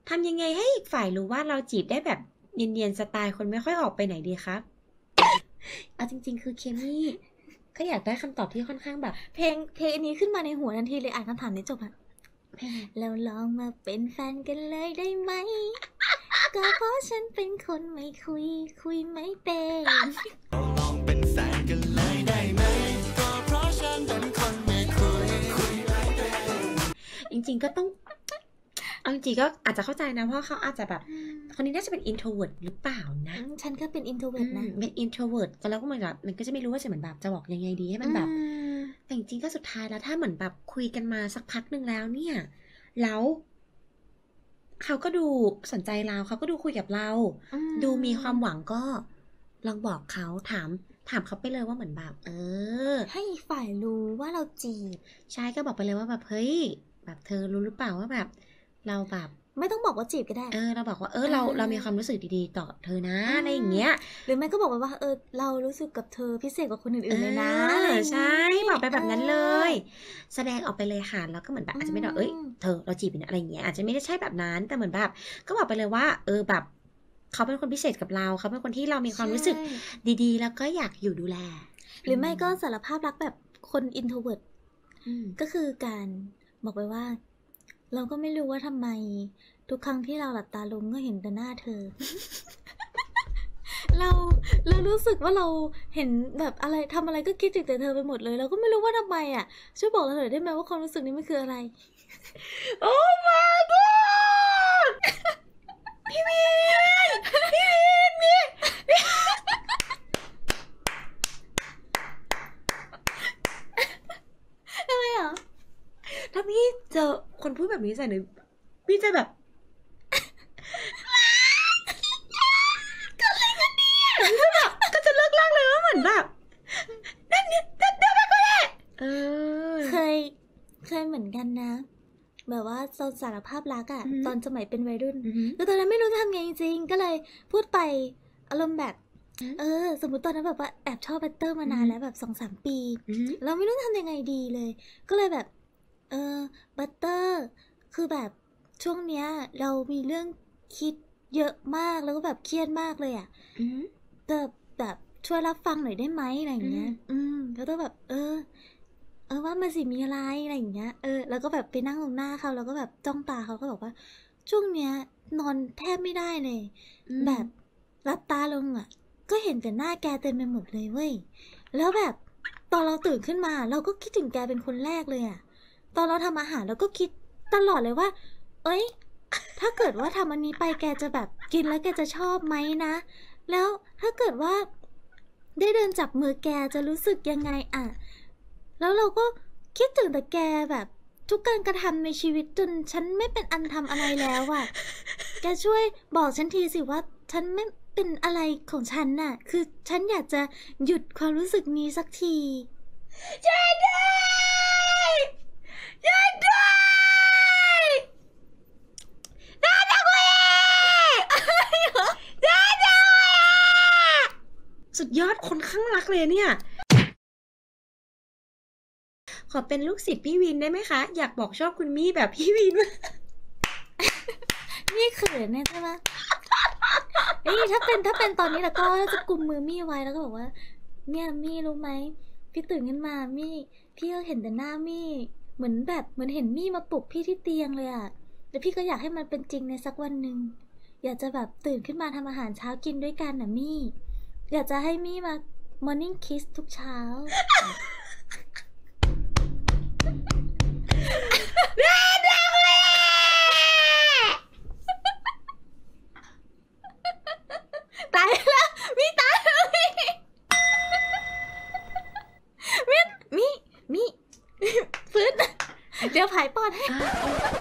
ทำยังไงให้อีกฝ่ายรู้ว่าเราจีบได้แบบเนียนๆสไตล์คนไม่ค่อยออกไปไหนดีครับเอาจริงๆคือเคมี่ก็อยากได้คำตอบที่ค่อนข้างแบบเพลงนี้ขึ้นมาในหัวทันทีเลยอ่านคำถามนี้จบอะแล้วลองมาเป็นแฟนกันเลยได้ไหมก็เพราะฉันเป็นคนไม่คุยไม่เป็นลองเป็นแฟนกันเลยได้ไหมก็เพราะฉันเป็นคนไม่คุยไม่เป็นจริงๆก็ต้องเอาจริงๆก็อาจจะเข้าใจนะเพราะเขาอาจจะแบบคนนี้น่าจะเป็น introvert หรือเปล่านะฉันก็เป็น introvert นะเป็น introvert ก็แล้วก็เหมือนแบบมันก็จะไม่รู้ว่าจะเหมือนแบบจะบอกยังไงดีให้มันแบบแต่จริงๆก็สุดท้ายแล้วถ้าเหมือนแบบคุยกันมาสักพักนึงแล้วเนี่ยแล้วเขาก็ดูสนใจเราเขาก็ดูคุยกับเราดูมีความหวังก็ลองบอกเขาถามเขาไปเลยว่าเหมือนแบบให้ฝ่ายรู้ว่าเราจีบใช่ก็บอกไปเลยว่าแบบเฮ้ยแบบเธอรู้หรือเปล่าว่าแบบเราแบบไม่ต้องบอกว่าจีบก็ได้เราบอกว่าเรามีความรู้สึกดีๆต่อเธอนะอะไรอย่างเงี้ยหรือไม่ก็บอกว่าเรารู้สึกกับเธอพิเศษกว่าคนอื่นๆเลยนะใช่บอกไปแบบนั้นเลยแสดงออกไปเลยค่ะแล้วก็เหมือนแบบอาจจะไม่ได้เธอเราจีบอะไรอย่างเงี้ยอาจจะไม่ได้ใช่แบบนั้นแต่เหมือนแบบก็บอกไปเลยว่าแบบเขาเป็นคนพิเศษกับเราเขาเป็นคนที่เรามีความรู้สึกดีๆแล้วก็อยากอยู่ดูแลหรือไม่ก็สารภาพรักแบบคนอินโทรเวิร์ตก็คือการบอกไปว่าเราก็ไม่รู้ว่าทำไมทุกครั้งที่เราหลับตาลงก็เห็นแต่หน้าเธอ เรารู้สึกว่าเราเห็นแบบอะไรทำอะไรก็คิดถึงแต่เธอไปหมดเลยเราก็ไม่รู้ว่าทำไมอ่ะช่วยบอกเราหน่อยได้ไหมว่าความรู้สึกนี้มันคืออะไรโอ้ my god พี่มีทำไมอ่ะถ้าพี่เจอคนพูดแบบนี้ใส่หนูพี่จะแบบก็จะเลิกลากเลยว่าเหมือนแบบนั่นเนี่ยนั่นก็ได้เคยเหมือนกันนะแบบว่าเราสารภาพรักอ่ะตอนสมัยเป็นวัยรุ่นแล้วตอนนั้นไม่รู้จะทำไงจริงก็เลยพูดไปอารมณ์แบบสมมติตอนนั้นแบบว่าแอบชอบบัตเตอร์มานานแล้วแบบ 2-3 ปีเราไม่รู้ทำยังไงดีเลยก็เลยแบบบัตเตอร์คือแบบช่วงเนี้ยเรามีเรื่องคิดเยอะมากแล้วก็แบบเครียดมากเลยอ่ะแบบช่วยรับฟังหน่อยได้ไหมอะไรอย่างเงี้ยแล้วก็แบบว่ามันสิมีอะไรอะไรอย่างเงี้ยแล้วก็แบบไปนั่งตรงหน้าเขาแล้วก็แบบจ้องตาเขาก็บอกว่าช่วงเนี้ยนอนแทบไม่ได้เลยแบบหลับตาลงอ่ะก็เห็นแต่หน้าแกเต็มไปหมดเลยเว้ยแล้วแบบตอนเราตื่นขึ้นมาเราก็คิดถึงแกเป็นคนแรกเลยอ่ะตอนเราทำอาหารเราก็คิดตลอดเลยว่าถ้าเกิดว่าทำอันนี้ไปแกจะแบบกินแล้วแกจะชอบไหมนะแล้วถ้าเกิดว่าได้เดินจับมือแกจะรู้สึกยังไงอ่ะแล้วเราก็คิดถึงแต่แกแบบทุกการกระทำในชีวิตจนฉันไม่เป็นอันทำอะไรแล้วอ่ะแกช่วยบอกฉันทีสิว่าฉันไม่เป็นอะไรของฉันน่ะคือฉันอยากจะหยุดความรู้สึกนี้สักทีช่วยด้วยช่วยด้วยน่าจะคุยน่าจะสุดยอดคนข้างรักเลยเนี่ยขอเป็นลูกศิษย์พี่วินได้ไหมคะอยากบอกชอบคุณมี่แบบพี่วินนี่เขินเนี่ยใช่ไหมถ้าเป็นตอนนี้แล้วก็จะกุมมือมี่ไว้แล้วก็บอกว่าเนี่ยมี่รู้ไหมพี่ตื่นขึ้นมามี่พี่ก็เห็นแต่หน้ามี่เหมือนเห็นมี่มาปลุกพี่ที่เตียงเลยอะแต่พี่ก็อยากให้มันเป็นจริงในสักวันหนึ่งอยากจะแบบตื่นขึ้นมาทำอาหารเช้ากินด้วยกันน่ะมี่อยากจะให้มี่มา morning kiss ทุกเช้าตายแล้วมีตายแล้วมีฟื้นเดี๋ยวผายปอดให้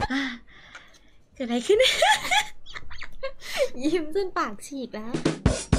เกิดอะไรขึ้นยิ้มจนปากฉีกแล้ว